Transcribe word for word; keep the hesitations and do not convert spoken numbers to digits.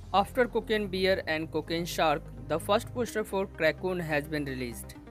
After Cocaine Bear and Cocaine Shark, the first poster for CRACKOON has been released.